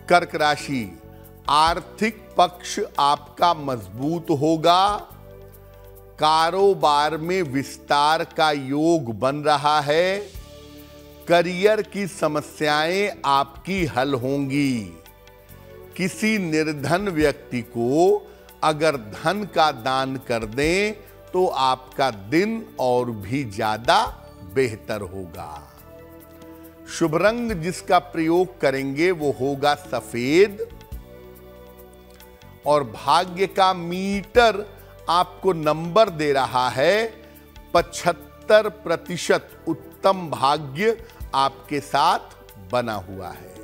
कर्क राशि, आर्थिक पक्ष आपका मजबूत होगा। कारोबार में विस्तार का योग बन रहा है। करियर की समस्याएं आपकी हल होंगी। किसी निर्धन व्यक्ति को अगर धन का दान कर दें तो आपका दिन और भी ज्यादा बेहतर होगा। शुभ रंग जिसका प्रयोग करेंगे वो होगा सफेद। और भाग्य का मीटर आपको नंबर दे रहा है 75%। उत्तम भाग्य आपके साथ बना हुआ है।